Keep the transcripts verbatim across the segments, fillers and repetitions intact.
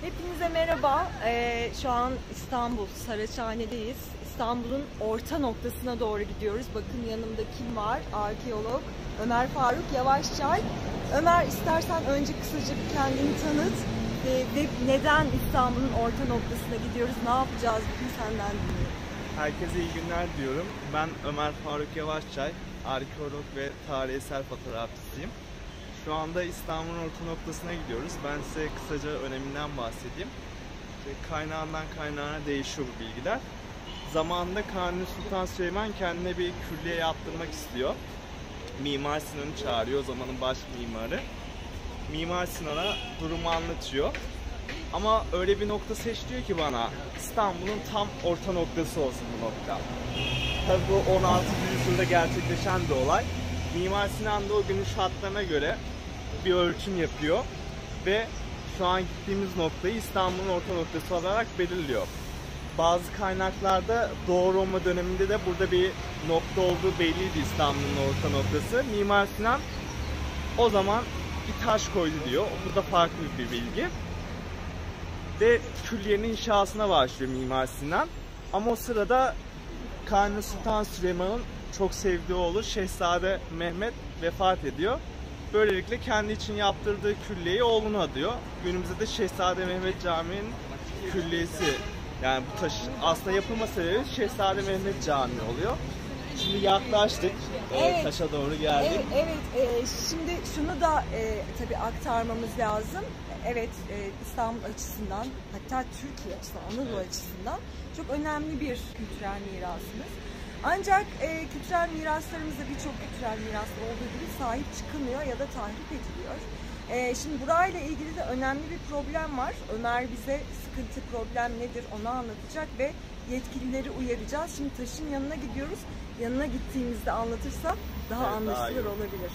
Hepinize merhaba. Ee, şu an İstanbul, Saraçhane'deyiz. İstanbul'un orta noktasına doğru gidiyoruz. Bakın yanımda kim var? Arkeolog Ömer Faruk Yavaşçay. Ömer, istersen önce kısaca bir kendini tanıt. Ee, ve neden İstanbul'un orta noktasına gidiyoruz? Ne yapacağız bugün, senden dinleyelim. Herkese iyi günler diyorum. Ben Ömer Faruk Yavaşçay, arkeolog ve tarihsel fotoğrafçısıyım. Şu anda İstanbul'un orta noktasına gidiyoruz. Ben size kısaca öneminden bahsedeyim. Kaynağından kaynağına değişiyor bu bilgiler. Zamanında Kanuni Sultan Süleyman kendine bir külliye yaptırmak istiyor. Mimar Sinan'ı çağırıyor, o zamanın baş mimarı. Mimar Sinan'a durumu anlatıyor. Ama öyle bir nokta seçiyor ki bana, İstanbul'un tam orta noktası olsun bu nokta. Tabii bu on altıncı yüzyılda gerçekleşen bir olay. Mimar Sinan da o günün şartlarına göre bir ölçüm yapıyor ve şu an gittiğimiz noktayı İstanbul'un orta noktası olarak belirliyor. Bazı kaynaklarda Doğu Roma döneminde de burada bir nokta olduğu belliydi, İstanbul'un orta noktası. Mimar Sinan o zaman bir taş koydu diyor. Burada farklı bir bilgi. Ve külliyenin inşasına başlıyor Mimar Sinan. Ama o sırada Kanuni Sultan Süleyman'ın çok sevdiği oğlu Şehzade Mehmet vefat ediyor. Böylelikle kendi için yaptırdığı külliyeyi oğluna adıyor. Günümüzde de Şehzade Mehmet Camii'nin külliyesi, yani bu taşın aslında yapılma sebebi Şehzade Mehmet Camii oluyor. Şimdi yaklaştık, evet, taşa doğru geldik. Evet, evet. E, şimdi şunu da e, tabii aktarmamız lazım. Evet, e, İstanbul açısından, hatta Türkiye açısından, Anadolu evet. açısından çok önemli bir kültürel mirasımız. Ancak e, kültürel miraslarımızda birçok kültürel miras olduğu gibi sahip çıkılmıyor ya da tahrip ediliyor. E, şimdi burayla ilgili de önemli bir problem var. Ömer bize sıkıntı, problem nedir onu anlatacak ve yetkilileri uyaracağız. Şimdi taşın yanına gidiyoruz. Yanına gittiğimizde anlatırsa daha evet, anlaşılır daha olabilir.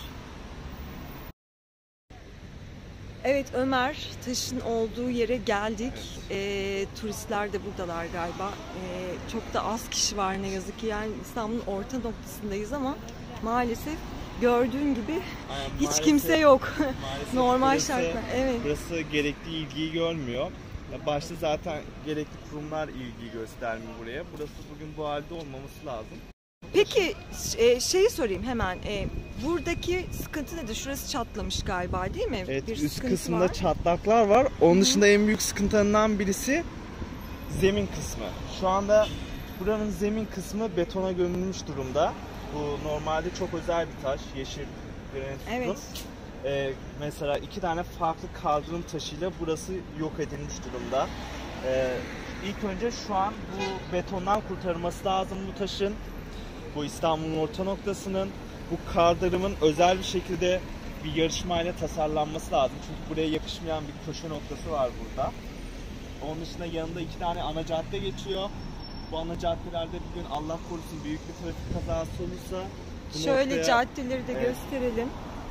Evet Ömer, taşın olduğu yere geldik. Evet. E, turistler de buradalar galiba. E, çok da az kişi var ne yazık ki. Yani İstanbul'un orta noktasındayız ama maalesef gördüğün gibi Aynen, hiç maalesef, kimse yok. Normal şartlar. Evet. Burası gerekli ilgiyi görmüyor. Başta zaten gerekli kurumlar ilgi göstermiyor buraya. Burası bugün bu halde olmaması lazım. Peki şeyi sorayım hemen. Buradaki sıkıntı nedir? Şurası çatlamış galiba, değil mi? Evet, bir üst kısmında var. çatlaklar var. Onun Hı-hı. dışında en büyük sıkıntılarından birisi zemin kısmı. Şu anda buranın zemin kısmı betona gömülmüş durumda. Bu normalde çok özel bir taş. Yeşil granit sütun. Evet. Ee, mesela iki tane farklı kaldırım taşıyla burası yok edilmiş durumda. Ee, ilk önce şu an bu betondan kurtarılması lazım bu taşın. Bu İstanbul'un orta noktasının, bu kaldırımın özel bir şekilde bir yarışmayla tasarlanması lazım. Çünkü buraya yakışmayan bir köşe noktası var burada. Onun dışında yanında iki tane ana cadde geçiyor. Bu ana caddelerde bir gün Allah korusun büyük bir trafik kazası olursa şöyle noktaya, caddeleri de evet, gösterelim.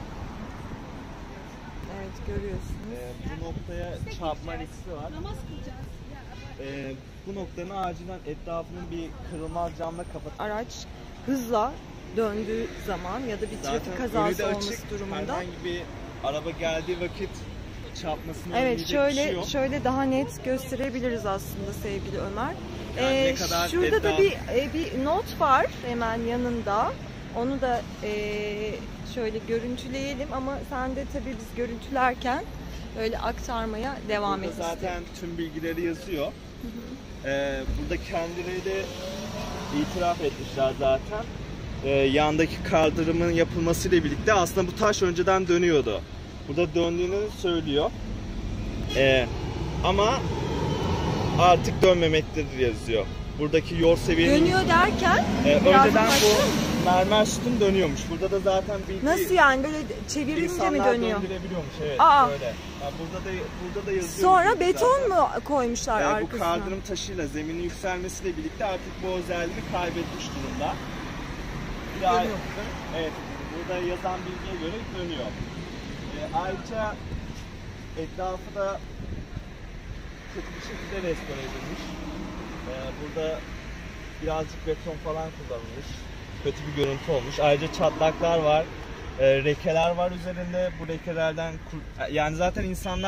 Evet, görüyorsunuz. E, bu noktaya çarpma riski var. Namaz kılacağız. E, bu noktanın acilen etrafının bir kırılmaz camla kapatılması. Araç hızla döndüğü zaman ya da bir zaten trafik kazası olması açık, durumunda. Herhangi bir araba geldiği vakit çarpmasını evet, şöyle düşüyor. şöyle daha net gösterebiliriz aslında sevgili Ömer. Yani ee, ne kadar şurada etraf... da bir e, bir not var hemen yanında. Onu da e, şöyle görüntüleyelim ama sen de tabii biz görüntülerken öyle aktarmaya devam et. Burada zaten istedim. tüm bilgileri yazıyor. Hı hı. Ee, burada kendileri de itiraf etmişler zaten. Ee, yandaki kaldırımın yapılmasıyla birlikte aslında bu taş önceden dönüyordu. Burada döndüğünü söylüyor. Ee, ama artık dönmemektedir yazıyor. Buradaki yol seviyenin... Dönüyor derken? E, önceden bu mermer sütun dönüyormuş. Burada da zaten bilgi... Nasıl yani? Böyle çevirince mi dönüyor? döndürebiliyormuş, evet. Aa. Böyle. Yani burada da burada da yazıyor. Sonra beton zaten. mu koymuşlar yani arkasına? Bu kaldırım taşıyla zeminin yükselmesiyle birlikte artık bu özelliğini kaybetmiş durumda. Bir daha, evet. Burada yazan bilgiye göre dönüyor. E, ayrıca etrafı da kötü bir şekilde restore edilmiş. Ee, burada birazcık beton falan kullanılmış. Kötü bir görüntü olmuş. Ayrıca çatlaklar var. E, rekeler var üzerinde. Bu rekelerden yani zaten insanlar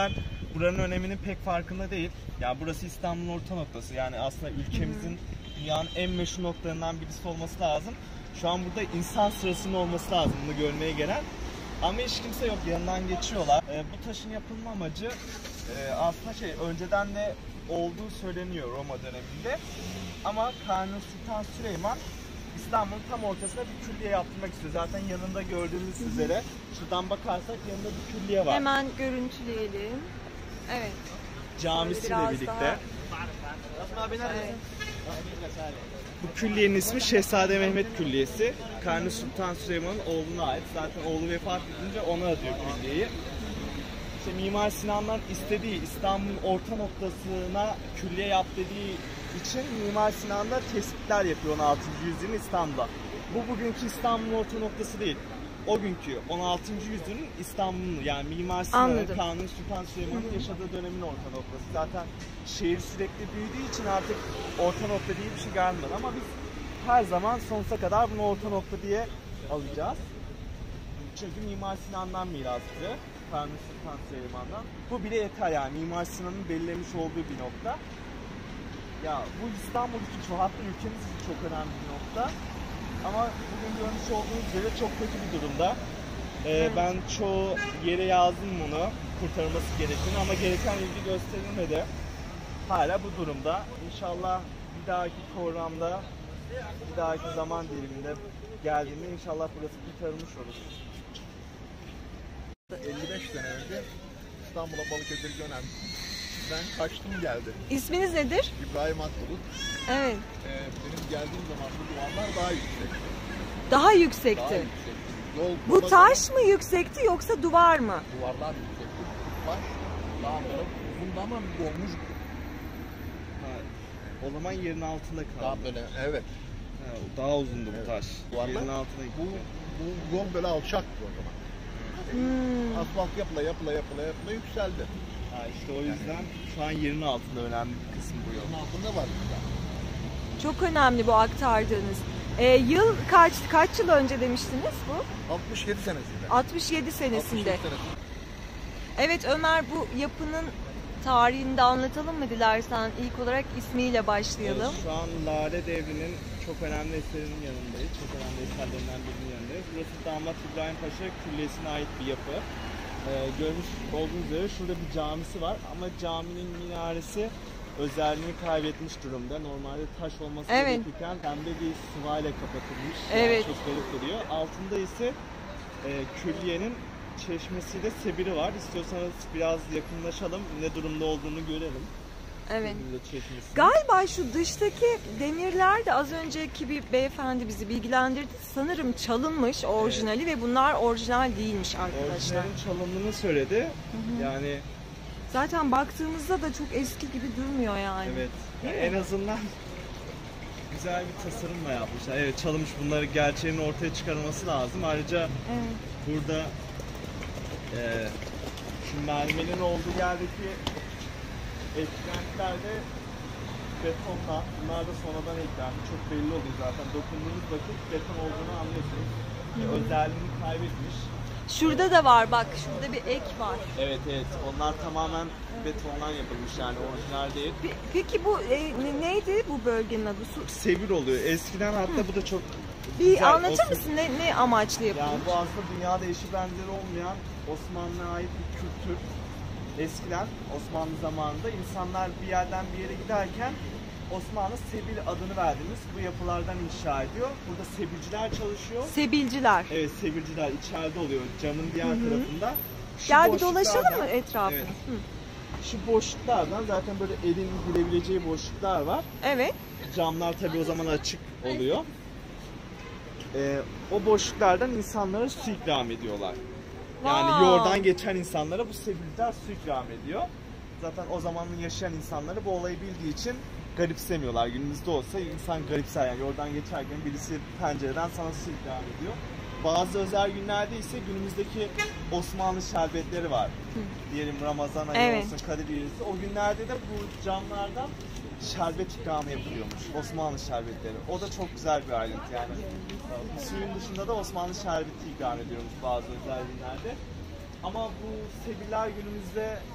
buranın öneminin pek farkında değil. Yani burası İstanbul'un orta noktası. Yani aslında ülkemizin dünyanın en meşhur noktalarından birisi olması lazım. Şu an burada insan sırasının olması lazım bunu görmeye gelen. Ama hiç kimse yok, yanından geçiyorlar. E, bu taşın yapılma amacı e, aslında şey, önceden de olduğu söyleniyor Roma döneminde. Ama Kanuni Sultan Süleyman İstanbul'un tam ortasına bir külliye yaptırmak istiyor. Zaten yanında gördüğünüz üzere, şuradan bakarsak yanında bir külliye var. Hemen görüntüleyelim. Evet. Camisiyle birlikte. Daha... Evet. Bu külliyenin ismi Şehzade Mehmet Külliyesi. Kanuni Sultan Süleyman'ın oğluna ait. Zaten oğlu vefat edince ona adıyor külliyeyi. İşte Mimar Sinan'dan istediği, İstanbul'un orta noktasına külliye yap dediği için Mimar Sinan da tespitler yapıyor on altıncı yüzyılın İstanbul'da. Bu bugünkü İstanbul'un orta noktası değil. O günkü on altıncı yüzyılın İstanbul'un, yani Mimar Sinan'ın, Kanuni Sultan Süleyman'ın yaşadığı dönemin orta noktası. Zaten şehir sürekli büyüdüğü için artık orta nokta diye bir şey gelmedi ama biz her zaman sonsuza kadar bunu orta nokta diye alacağız. Çünkü Mimar Sinan'dan miras bize, Kanuni Sultan Süleyman'dan. Bu bile yeter yani, Mimar Sinan'ın belirlemiş olduğu bir nokta. Ya bu İstanbul için çok, hatta ülkemiz için çok önemli bir nokta. Ama bugün görmüş olduğunuz üzere çok kötü bir durumda. Ee, ben çoğu yere yazdım bunu, kurtarılması gerektiğini, ama gereken ilgi gösterilmedi. Hala bu durumda. İnşallah bir dahaki programda, bir dahaki zaman diliminde geldiğinde inşallah burası kurtarılmış olur. elli beş sene önce İstanbul'a Balıkesir dönem. Ben kaçtım geldim. İsminiz nedir? İbrahim Akbulut. Evet. Ee, benim geldiğim zaman bu duvarlar daha yüksekti. Daha yüksekti. Daha yüksekti. Yol, Bu taş mı yüksekti yoksa duvar mı? Duvarlar yüksekti. Taş daha böyle uzun ama olmuş. Ha, o zaman yerin altında kaldı. Daha böyle, evet. Ha, daha uzundu bu Evet. taş. Duvarlar, Yerin altına gitti. Bu, bu yol böyle alçaktı o zaman. Hmm. Asfalt yapıla yapıla yapıla yapıla yükseldi. Ha, işte o yüzden şu an yerin altında önemli bir kısmı bu yol. Bunun altında var burada. Çok önemli bu aktardığınız. Ee, yıl kaç kaç yıl önce demiştiniz bu? altmış yedi senesinde. altmış yedi senesinde. altmış yedi senesinde. Evet Ömer, bu yapının tarihini de anlatalım mı dilersen? İlk olarak ismiyle başlayalım. Evet, şu an Lale Devri'nin çok önemli eserinin yanındayız. Çok önemli eserlerinden birinin yanındayız. Burası Damat İbrahim Paşa Külliyesi'ne ait bir yapı. Ee, görmüş olduğunuz üzere şurada bir camisi var ama caminin minaresi özelliğini kaybetmiş durumda. Normalde taş olması Evet. gerekirken pembe bir sıvayla kapatılmış. Evet. Yani çok garip duruyor. Altında ise e, külliyenin çeşmesiyle sebiri var. İstiyorsanız biraz yakınlaşalım, ne durumda olduğunu görelim. Evet. Çeşmesi. Galiba şu dıştaki demirler de az önceki bir beyefendi bizi bilgilendirdi. Sanırım çalınmış orijinali, evet. Ve bunlar orijinal değilmiş arkadaşlar. Orijinalin çalındığını söyledi. Hı hı. Yani zaten baktığımızda da çok eski gibi durmuyor yani. evet. Yani en azından güzel bir tasarımla yapmışlar. Evet, çalınmış, bunları gerçeğinin ortaya çıkarılması lazım. Ayrıca evet. Burada e, şu mermerin olduğu yerdeki eklentiler de betonla, bunlar da sonradan eklendi. Çok belli oluyor zaten. Dokunduğunuz vakit beton olduğunu anlıyorsunuz. E, özelliğini kaybetmiş. Şurada da var bak, şurada bir ek var. Evet evet, onlar tamamen betondan yapılmış, yani orijinal değil. Peki bu e, neydi bu bölgenin adı? Su... Sevir oluyor. Eskiden hatta Hı. bu da çok bir güzel, anlatır Osman... mısın ne, ne amaçlı yapılmış? Yani bu aslında dünyada eşi benzeri olmayan Osmanlı'ya ait bir kültür. Eskiden Osmanlı zamanında insanlar bir yerden bir yere giderken Osmanlı Sebil adını verdiğimiz bu yapılardan inşa ediyor. Burada sebilciler çalışıyor. Sebilciler. Evet, sebilciler içeride oluyor, camın diğer Hı -hı. tarafında. Şu Gel bir dolaşalım mı etrafı? Evet. Şu boşluklardan zaten böyle elin girebileceği boşluklar var. Evet. Camlar tabii o zaman açık oluyor. Ee, o boşluklardan insanlara su ikram ediyorlar. Yani wow. Yoldan geçen insanlara bu sebilciler su ikram ediyor. Zaten o zamanın yaşayan insanları bu olayı bildiği için garipsemiyorlar. Günümüzde olsa insan garipser, yani yoldan geçerken birisi pencereden sana su ikram ediyor. Bazı özel günlerde ise günümüzdeki Osmanlı şerbetleri var. Hı. Diyelim Ramazan ayı evet. olsun, Kadir Gecesi. O günlerde de bu camlardan şerbet ikramı yapılıyormuş. Osmanlı şerbetleri. O da çok güzel bir ayrıntı yani. Suyun dışında da Osmanlı şerbeti ikram ediyormuş bazı özel günlerde. Ama bu sebiller günümüzde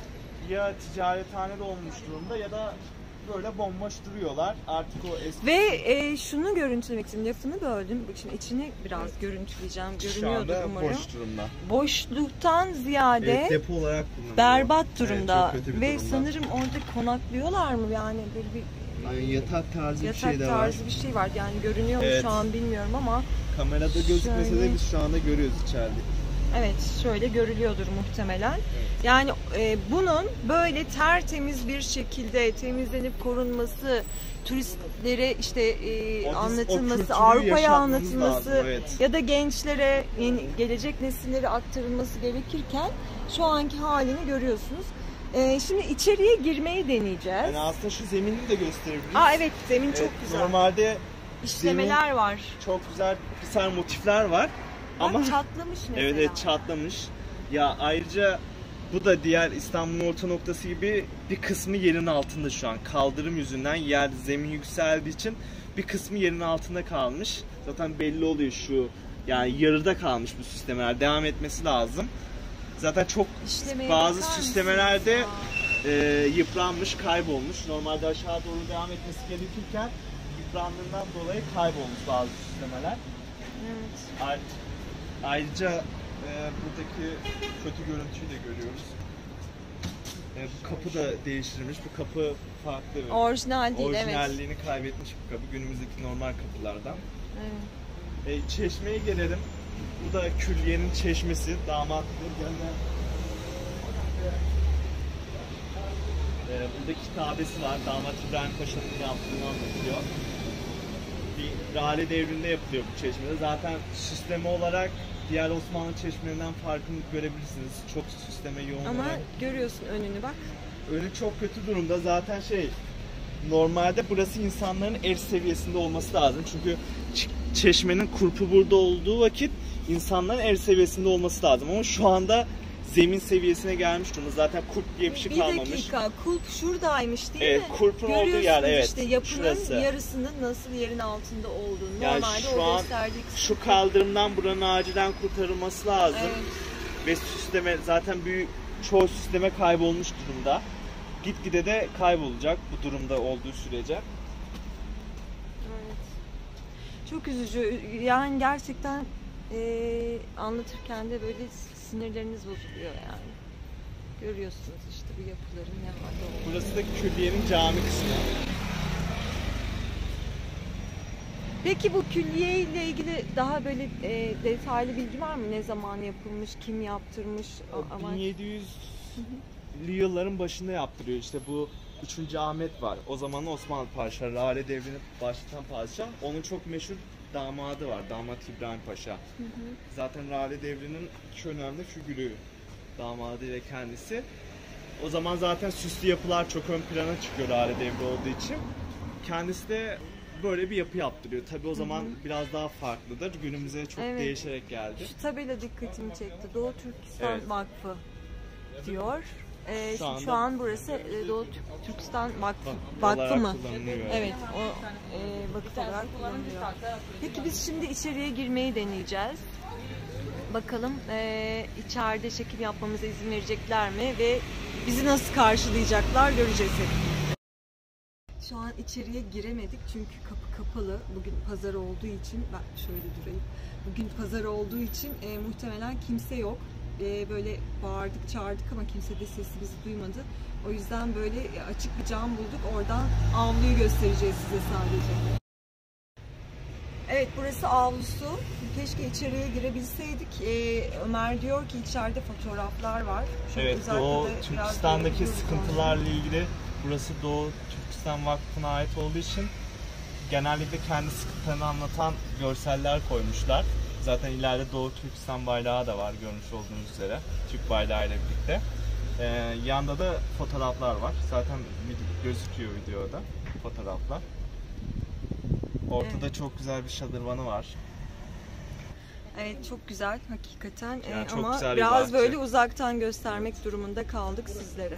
ya ticarethanede olmuş durumda ya da böyle bomboş duruyorlar. Artık o eski... Ve e, şunu görüntülemek için lafını böldüm. Şimdi içini biraz evet. görüntüleyeceğim. Görünüyordur Şu anda umarım. boş durumda. Boşluktan ziyade evet, depo olarak kullanılıyor. Berbat durumda. Evet, ve durumda. Sanırım orada konaklıyorlar mı yani böyle bir yani yatak tarzı yatak bir şey de var. Yatak tarzı bir şey var. Yani görünüyor mu evet. şu an bilmiyorum ama kamerada gözükmese şöyle... de biz şu anda görüyoruz içeride. Evet, şöyle görülüyordur muhtemelen. Evet. Yani e, bunun böyle tertemiz bir şekilde temizlenip korunması, turistlere işte e, o, anlatılması, Avrupa'ya anlatılması lazım, evet. ya da gençlere, yeni, gelecek nesillere aktarılması gerekirken şu anki halini görüyorsunuz. E, şimdi içeriye girmeyi deneyeceğiz. Yani aslında şu zeminini de gösterebiliriz. Aa evet, zemin evet, çok güzel. Normalde işlemeler var. Çok güzel güzel motifler var. Bak, ama çatlamış mesela. Evet, evet çatlamış. Ya ayrıca bu da diğer İstanbul'un orta noktası gibi bir kısmı yerin altında şu an. Kaldırım yüzünden yer zemin yükseldiği için bir kısmı yerin altında kalmış. Zaten belli oluyor şu yani yarıda kalmış bu süslemeler. Devam etmesi lazım. Zaten çok İşlemeye bazı süslemelerde e, yıpranmış, kaybolmuş. Normalde aşağı doğru devam etmesi gerekirken yıprandığından dolayı kaybolmuş bazı süslemeler. Evet. Ayrıca e, buradaki kötü görüntüyü de görüyoruz. E, bu kapı da değiştirilmiş. Bu kapı farklı. Orijinal değil, Orijinalliğini evet. kaybetmiş bu kapı. Günümüzdeki normal kapılardan. Evet. E, çeşmeye gelelim. Bu da külliyenin çeşmesi. Damatlı. E, burada kitabesi var. Damat İbrahim Paşa'nın yaptığını anlatıyor. Bir Lale Devri'nde yapılıyor bu çeşmede. Zaten süsleme olarak diğer Osmanlı çeşmelerinden farkını görebilirsiniz. Çok süsleme yoğun. Ama olarak. Görüyorsun önünü bak. Önü çok kötü durumda. Zaten şey normalde burası insanların ev seviyesinde olması lazım. Çünkü çeşmenin kurpu burada olduğu vakit insanların ev seviyesinde olması lazım. Ama şu anda zemin seviyesine gelmiş durumda. Zaten kulp diye bir şey bir kalmamış. Bir dakika, kulp şuradaymış değil evet, mi? Kulpun olduğu yer, evet. işte yapının şurası. Yarısının nasıl yerin altında olduğunu. Yani normalde şu o an gösterdiği şu kaldırımdan buranın acilen kurtarılması lazım. Evet. Ve süsleme zaten büyük çoğu süsleme kaybolmuş durumda. Gitgide de kaybolacak bu durumda olduğu sürece. Evet. Çok üzücü. Yani gerçekten e, anlatırken de böyle sinirleriniz bozuluyor yani. Görüyorsunuz işte bu yapıların ne halde olduğunu. Burası da külliyenin cami kısmı. Peki bu külliye ile ilgili daha böyle e, detaylı bilgi var mı? Ne zaman yapılmış, kim yaptırmış? bin yedi yüzlü yılların başında yaptırıyor. İşte bu üçüncü Ahmet var. O zaman Osmanlı Paşa, Lale Devri'ni başlatan padişah. Onun çok meşhur damadı var. Damat İbrahim Paşa. Hı hı. Zaten Lale Devri'nin iki önemli figürü. Damadı ile kendisi. O zaman zaten süslü yapılar çok ön plana çıkıyor Lale Devri olduğu için. Kendisi de böyle bir yapı yaptırıyor. Tabii o zaman hı hı. biraz daha farklıdır. Günümüze çok evet. değişerek geldi. Şu tabela dikkatimi çekti. Doğu Türkistan evet. Vakfı diyor. Ee, şu, şu an burası Doğu Türkistan Vakfı, Vakfı mı? Evet, o e, vakıf olarak kullanılıyor. Peki biz şimdi içeriye girmeyi deneyeceğiz. Bakalım e, içeride şekil yapmamıza izin verecekler mi ve bizi nasıl karşılayacaklar göreceğiz hep. Şu an içeriye giremedik çünkü kapı kapalı. Bugün pazar olduğu için, ben şöyle durayım. Bugün pazar olduğu için e, muhtemelen kimse yok. E, böyle bağırdık çağırdık ama kimse de sesimizi duymadı. O yüzden böyle açık bir cam bulduk. Oradan avluyu göstereceğiz size sadece. Evet, burası avlusu. Keşke içeriye girebilseydik. Ee, Ömer diyor ki içeride fotoğraflar var. Şöyle evet, Doğu Türkistan'daki sıkıntılarla ilgili burası Doğu Türkistan Vakfı'na ait olduğu için genellikle kendi sıkıntılarını anlatan görseller koymuşlar. Zaten ileride Doğu Türkistan bayrağı da var görmüş olduğunuz üzere. Türk bayrağı ile birlikte. Ee, yanda da fotoğraflar var. Zaten gözüküyor videoda fotoğraflar. Ortada evet. çok güzel bir şadırvanı var. Evet, çok güzel hakikaten yani ee, çok ama güzel biraz böyle uzaktan göstermek durumunda kaldık sizlere.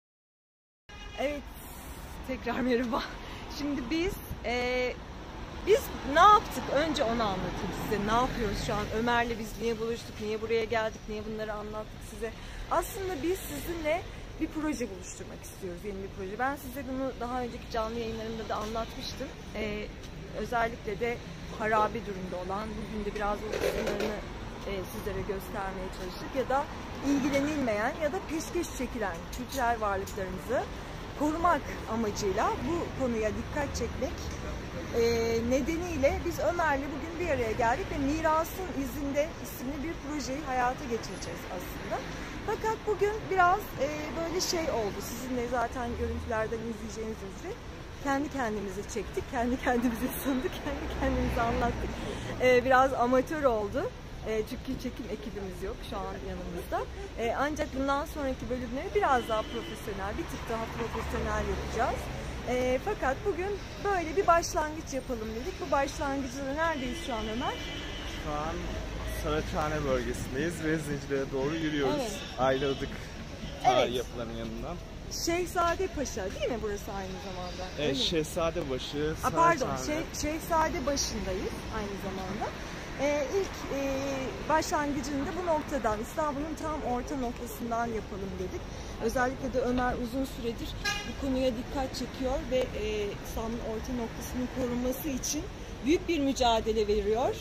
Evet, tekrar merhaba. Şimdi biz e, biz ne yaptık? Önce onu anlatayım size. Ne yapıyoruz şu an? Ömer'le biz niye buluştuk? Niye buraya geldik? Niye bunları anlattık size? Aslında biz sizinle bir proje buluşturmak istiyoruz, yeni bir proje. Ben size bunu daha önceki canlı yayınlarımda da anlatmıştım. Ee, özellikle de harabe durumda olan, bugün de biraz o kısımlarını e, sizlere göstermeye çalıştık. Ya da ilgilenilmeyen ya da peşkeş çekilen kültürel varlıklarımızı korumak amacıyla bu konuya dikkat çekmek e, nedeniyle biz Ömer'le bugün bir araya geldik ve Mirasın İzinde isimli bir projeyi hayata geçireceğiz aslında. Fakat bugün biraz e, böyle şey oldu, sizinle zaten görüntülerden izleyeceğiniz üzere kendi kendimizi çektik, kendi kendimizi sunduk, kendi kendimizi anlattık. E, biraz amatör oldu. E, çünkü çekim ekibimiz yok şu an yanımızda. E, ancak bundan sonraki bölümleri biraz daha profesyonel, bir tık daha profesyonel yapacağız. E, fakat bugün böyle bir başlangıç yapalım dedik. Bu başlangıçta neredeyiz şu an Ömer? Şu an Saraçhane bölgesindeyiz ve Zincirli'ye doğru yürüyoruz. Evet. Ayladık tarihi Evet. yapıların yanından. Şehzadepaşa değil mi burası aynı zamanda? Evet, Şehzadebaşı, Aa, pardon, Saraçhane. şey, Şehzadebaşı'ndayız aynı zamanda. Ee, ilk e, başlangıcını da bu noktadan, İstanbul'un tam orta noktasından yapalım dedik. Özellikle de Ömer uzun süredir bu konuya dikkat çekiyor ve e, İstanbul'un orta noktasının korunması için büyük bir mücadele veriyor.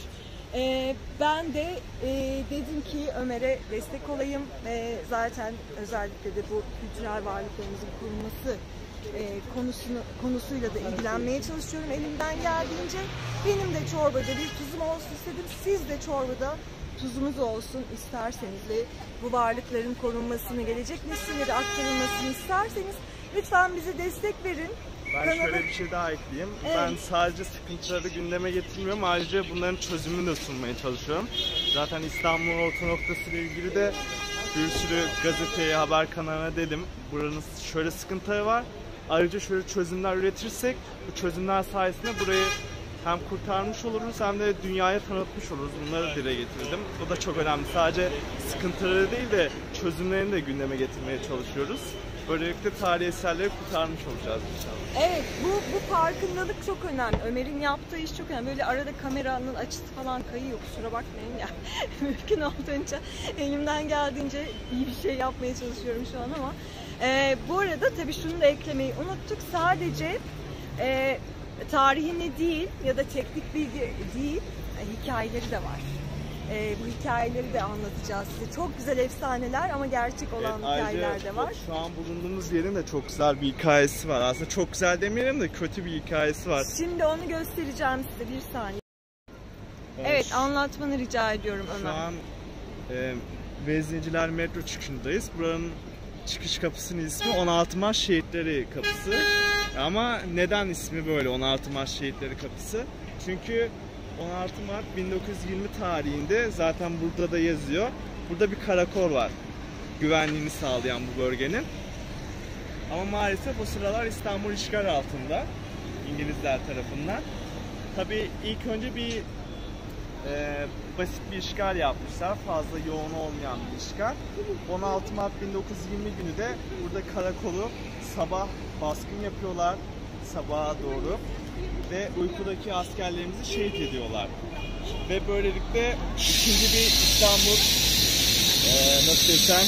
E, ben de e, dedim ki Ömer'e destek olayım. E, zaten özellikle de bu kültürel varlıklarımızın korunması e, konusunu konusuyla da ilgilenmeye çalışıyorum elimden geldiğince. Benim de çorbada bir tuzum olsun istedim. Siz de çorbada tuzumuz olsun isterseniz ve bu varlıkların korunmasını, gelecek nesillere aktarılmasını isterseniz lütfen bize destek verin. Ben Kanalı... şöyle bir şey daha ekleyeyim. Evet. Ben sadece sıkıntıları gündeme getirmiyorum. Ayrıca bunların çözümünü de sunmaya çalışıyorum. Zaten İstanbul'un orta noktası ile ilgili de bir sürü gazeteye, haber kanalına dedim. Buranın şöyle sıkıntıları var. Ayrıca şöyle çözümler üretirsek bu çözümler sayesinde burayı hem kurtarmış oluruz hem de dünyaya tanıtmış oluruz. Bunları dile getirdim. Bu da çok önemli. Sadece sıkıntıları değil de çözümlerini de gündeme getirmeye çalışıyoruz. Böylelikle tarihi eserleri kurtarmış olacağız inşallah. Evet, bu, bu farkındalık çok önemli. Ömer'in yaptığı iş çok önemli. Böyle arada kameranın açısı falan kayıyor, kusura bakmayın ya. Mümkün olduğunca, elimden geldiğince iyi bir şey yapmaya çalışıyorum şu an ama. Ee, bu arada tabii şunu da eklemeyi unuttuk. Sadece e, tarihini değil ya da teknik bilgi değil, hikayeleri de var. Ee, bu hikayeleri de anlatacağız size. Çok güzel efsaneler ama gerçek olan Evet, hikayeler de var. Şu an bulunduğumuz yerin de çok güzel bir hikayesi var. Aslında çok güzel demeyelim de kötü bir hikayesi var. Şimdi onu göstereceğim size, bir saniye. Evet, evet, anlatmanı rica ediyorum Ömer. Şu an e, Veznenciler metro çıkışındayız. Buranın çıkış kapısının ismi on altı Mart Şehitleri Kapısı. Ama neden ismi böyle on altı Mart Şehitleri Kapısı? Çünkü on altı Mart bin dokuz yüz yirmi tarihinde zaten burada da yazıyor. Burada bir karakol var. Güvenliğini sağlayan bu bölgenin. Ama maalesef o sıralar İstanbul işgal altında. İngilizler tarafından. Tabii ilk önce bir e, basit bir işgal yapmışlar. Fazla yoğun olmayan bir işgal. on altı Mart bin dokuz yüz yirmi günü de burada karakolu sabah baskın yapıyorlar. Sabaha doğru. Ve uykudaki askerlerimizi şehit ediyorlar. Ve böylelikle ikinci bir İstanbul e, nasıl desem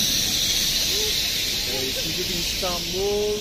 e, ikinci bir İstanbul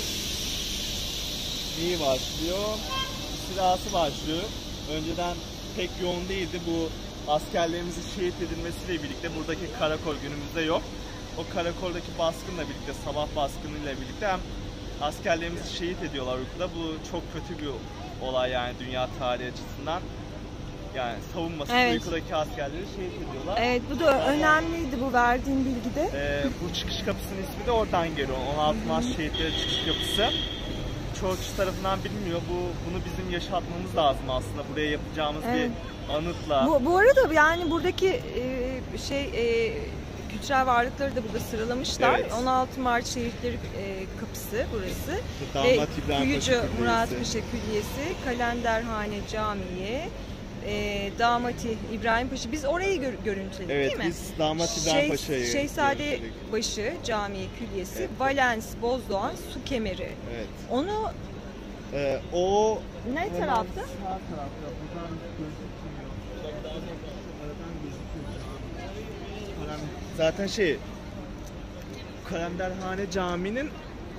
neyi başlıyor? İstilası başlıyor. Önceden pek yoğun değildi. Bu askerlerimizin şehit edilmesiyle birlikte buradaki karakol günümüzde yok. O karakoldaki baskınla birlikte, sabah baskınıyla birlikte hem askerlerimizi şehit ediyorlar uykuda. Bu çok kötü bir olay yani dünya tarihi açısından. Yani savunması, evet, uykudaki askerleri şehit ediyorlar. Evet, bu da önemliydi bu verdiğin bilgide. Ee, bu çıkış kapısının ismi de oradan geliyor. on altı Mart Şehitleri çıkış kapısı. Çoğu kişi tarafından bilmiyor. Bu bunu bizim yaşatmamız lazım aslında. Buraya yapacağımız, evet, bir anıtla. Bu, bu arada yani buradaki e, şey e, kültürel varlıkları da burada sıralamışlar. Evet. on altı Mart Şehitleri e, Kapısı burası. Damat ve Kuyucu Murat Paşa Külliyesi, Kalenderhane Camii, e, Damat İbrahim Paşa. Biz orayı gör, görüntüledik, evet, değil mi? Evet, biz Damat İbrahim şey, Paşa'yı Şehzadebaşı Camii Külliyesi, evet, Valens Bozdoğan Su Kemeri. Evet. Onu ee, o ne tarafta? Sağ tarafta. Buradan gözükmüyor. Aradan gözüküyor. Zaten şey, Kalenderhane Camii'nin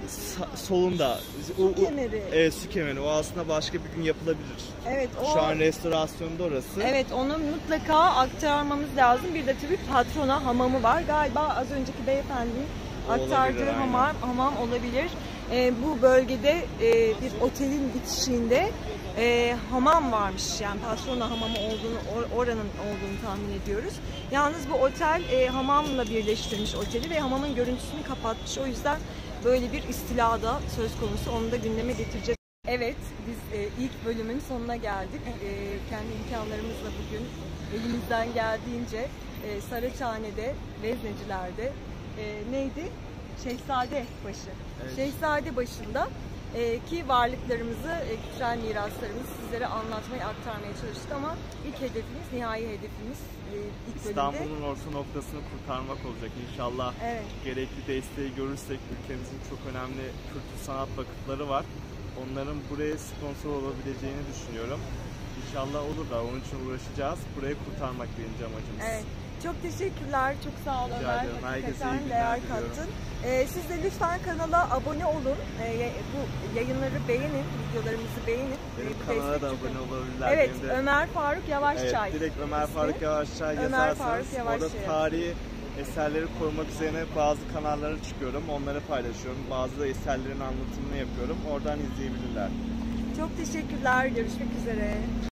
sa- solunda. Su O- o- kemeri. Evet, su kemeri. O aslında başka bir gün yapılabilir. Evet, o Şu an restorasyonda orası. Evet, onu mutlaka aktarmamız lazım. Bir de tabii patrona hamamı var. Galiba az önceki beyefendinin O olabilir, aktardığı aynen. hamam, hamam olabilir. Ee, bu bölgede e, bir otelin bitişiğinde e, hamam varmış. Yani patrona hamamı olduğunu, or- oranın olduğunu tahmin ediyoruz. Yalnız bu otel e, hamamla birleştirmiş oteli ve hamamın görüntüsünü kapatmış. O yüzden böyle bir istila da söz konusu. Onu da gündeme getireceğiz. Evet, biz e, ilk bölümün sonuna geldik. E, kendi imkanlarımızla bugün elimizden geldiğince e, Saraçhane'de, Vezneciler'de e, neydi? Şehzadebaşı. Evet. Şehzadebaşı'nda e, ki varlıklarımızı, e, kültürel miraslarımızı sizlere anlatmaya, aktarmaya çalıştık ama ilk hedefimiz, nihai hedefimiz e, ilk bölümde. İstanbul'un orta noktasını kurtarmak olacak. İnşallah Evet. gerekli desteği görürsek, ülkemizin çok önemli kültür sanat vakıfları var. Onların buraya sponsor olabileceğini düşünüyorum. İnşallah olur da onun için uğraşacağız. Burayı kurtarmak birinci amacımız. Evet. Çok teşekkürler. Çok sağ ol Rica Ömer. ederim. Herkese Hakikaten iyi günler değer diliyorum. kattın. Ee, siz de lütfen kanala abone olun. Ee, bu yayınları beğenin, videolarımızı beğenin. Benim Ee, bu kanala da destek çok abone önemli. olabilirler. Evet, Benim de, Ömer Faruk Yavaşçay. evet, direkt Ömer ismi. Faruk Yavaşçay Ömer yazarsanız Faruk orada Yavaşçay. tarihi eserleri korumak üzerine bazı kanallara çıkıyorum. Onları paylaşıyorum. Bazı da eserlerin anlatımını yapıyorum. Oradan izleyebilirler. Çok teşekkürler. Görüşmek üzere.